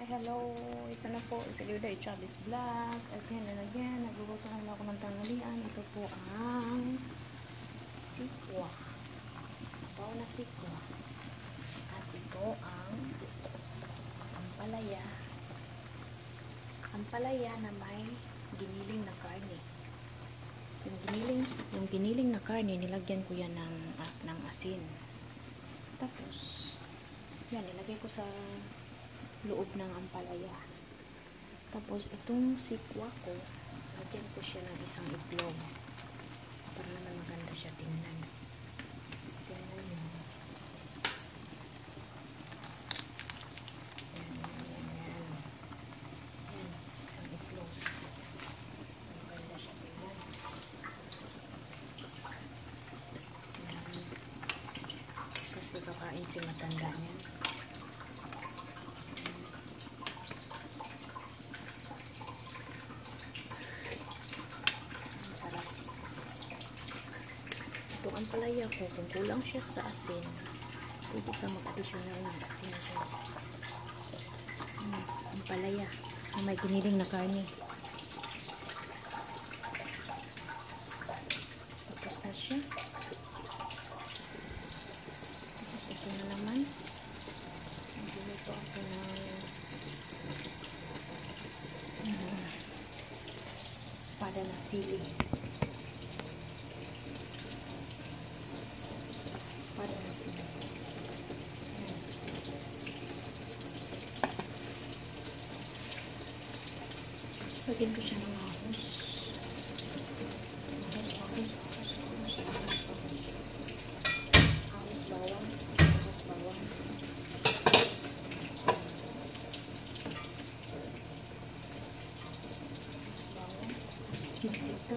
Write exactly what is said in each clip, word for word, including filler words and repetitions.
Hi, hello. Ito na po si Luda Chavez Vlog. Again and again, nagluluto naman ako ng tanghalian. Ito po ang sikwa. Sabaw na sikwa. At ito ang ampalaya. Ampalaya na may giniling na karne. Yung giniling, yung giniling na karne, nilagyan ko yan ng, uh, ng asin. Tapos, yan, nilagay ko sa loob ng ampalaya. Tapos, itong sikwa ko, lagyan ko siya ng isang itlog. Para naman maganda siya tingnan. Tingnan nyo. Yan, yan, yan, yan. Yan, isang itlog. Maganda siya tingnan. Yan. Kasi kakain si matanda niya. Itong ampalaya ko, kung kulang siya sa asin, pwede ka mag-additional ng asin siya. Hmm, ampalaya na may giniling na karne. Tapos na siya. Tapos ito na naman. Nagluto ako ng uh, espada na sili. Espada na sili. Ayan. Lagyan ko siya ng ahos. Ahos, ahos, ahos, ahos, ahos, ahos. Ahos bawang. Ahos bawang. Bawang. Ito.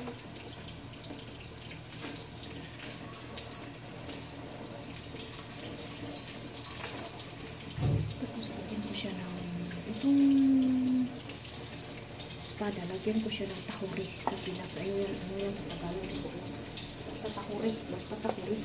Tapos lagyan ko siya ng itong espada, lagyan ko siya ng tahuri sa Pinas. Ayun yan, ano yan sa Tagalog ko. Basta tahuri, basta tahuri.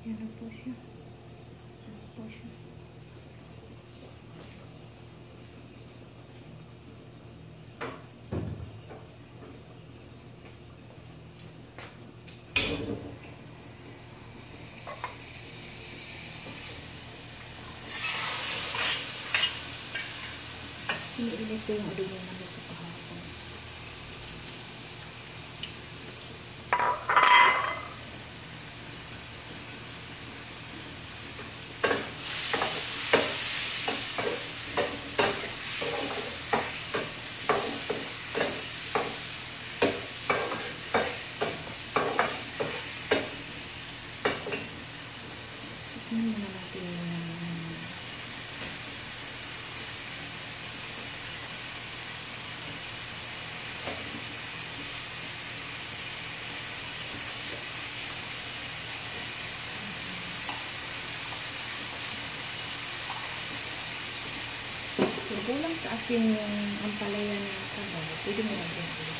Yan na po siya. Yan na po siya. Iniinit ko yung adobo na dito kahapon. Tignan muna natin yung kung lang sa asin yung ampalaya na sabaw, pwede mo lagyan ulit.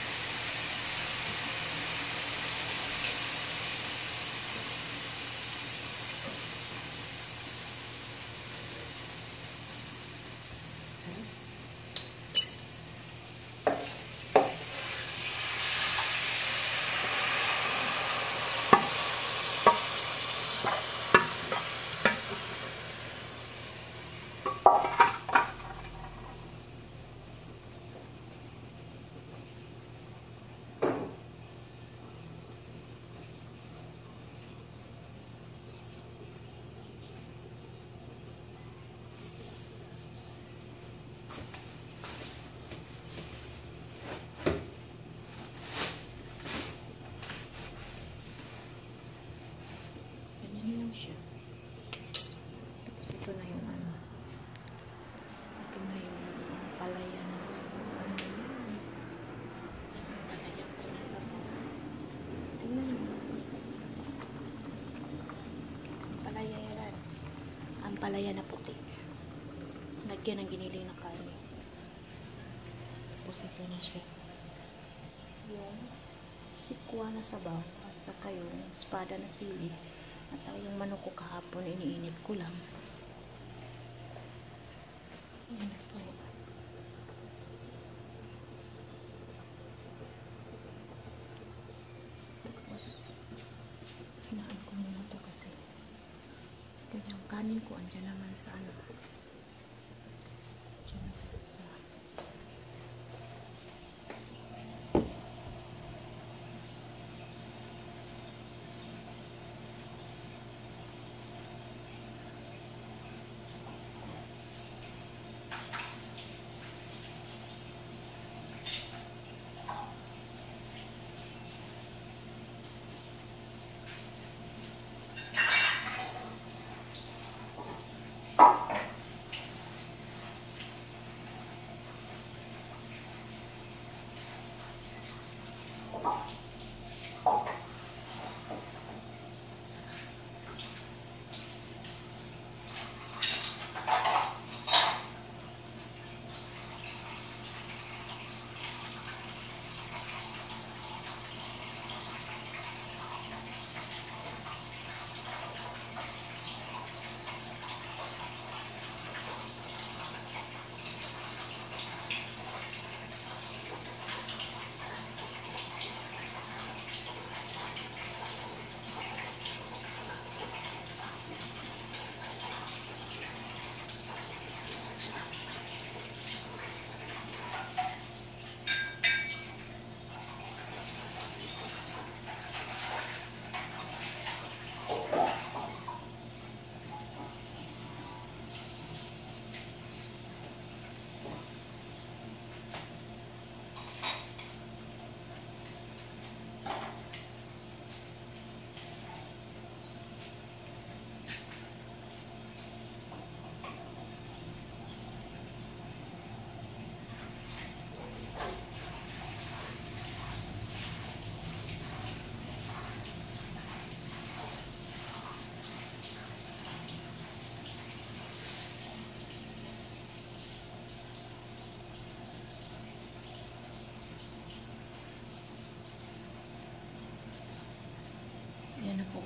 Siya. Tapos ito na yung ano. Ito na yung palaya na sa ano yun. Palaya ko na sa tingnan mo. Palaya yan. Ang palaya na puti. Lagyan ng giniling na karne. Tapos ito na siya. Yung sikwa na sabaw at saka yung espada na sili. At saka yung manok ko kahapon, iniinit ko lang. Ayan po. Tapos, hinaan ko muna ito kasi yung kanin ko, andyan naman sa ano. Andyan naman sa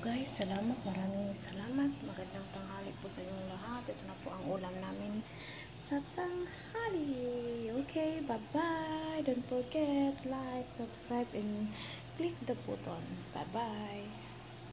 guys, salamat, maraming salamat. Magandang tanghali po sa inyong lahat. Ito na po ang ulam namin sa tanghali. Okay, bye-bye. Don't forget, like, subscribe, and click the button. Bye-bye.